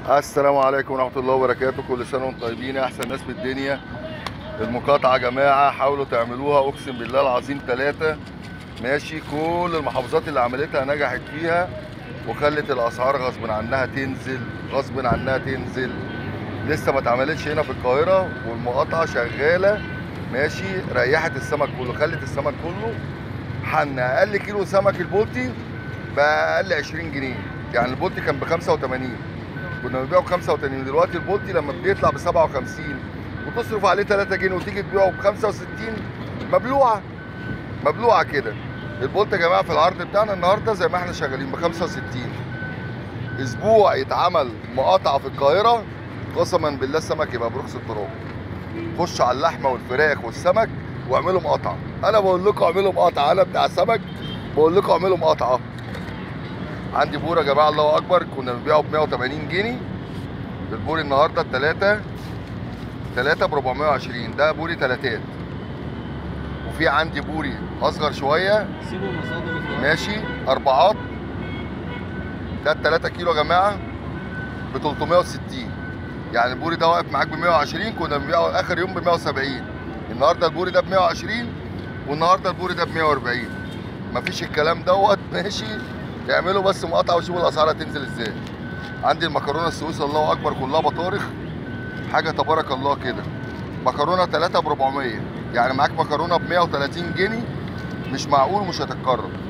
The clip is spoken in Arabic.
السلام عليكم ورحمة الله وبركاته. كل سنة وانتم طيبين يا أحسن ناس في الدنيا. المقاطعة يا جماعة حاولوا تعملوها، أقسم بالله العظيم ثلاثة ماشي. كل المحافظات اللي عملتها نجحت فيها وخلت الأسعار غصب عنها تنزل، غصب عنها تنزل. لسه ما اتعملتش هنا في القاهرة والمقاطعة شغالة ماشي. ريحت السمك كله، خلت السمك كله حن. أقل كيلو سمك البلطي بأقل 20 جنيه. يعني البلطي كان ب 85، كنا بنبيعه ب 85. دلوقتي البولتي لما بيطلع ب 57 وتصرف عليه 3 جنيه وتيجي تبيعه ب 65، مبلوعه مبلوعه كده. البولتي يا جماعه في العرض بتاعنا النهارده زي ما احنا شغالين ب 65. اسبوع يتعمل مقاطعه في القاهره قسما بالله السمك يبقى برخص التراب. خش على اللحمه والفراخ والسمك واعملوا مقاطعه. انا بقول لكم اعملوا مقاطعه، انا بتاع سمك بقول لكم اعملوا مقاطعه. عندي بوره يا جماعه الله اكبر، كنا بنبيعه ب 180 جنيه. البوري النهارده التلاتة ب 420. ده بوري تلاتات. وفي عندي بوري اصغر شويه ماشي اربعات. ده ال 3 كيلو يا جماعه ب 360. يعني البوري ده واقف معاك ب 120، كنا بنبيعه اخر يوم ب 170. النهارده البوري ده ب 120 والنهارده البوري ده ب 140. مفيش الكلام دوت ماشي. اعملوا بس مقاطعه وشوفوا الاسعار هتنزل ازاي. عندي المكرونه السويسي الله اكبر كلها بطارخ، حاجه تبارك الله كده. مكرونه 3 ب 400، يعني معاك مكرونه ب 130 جنيه. مش معقول، مش هتتكرر.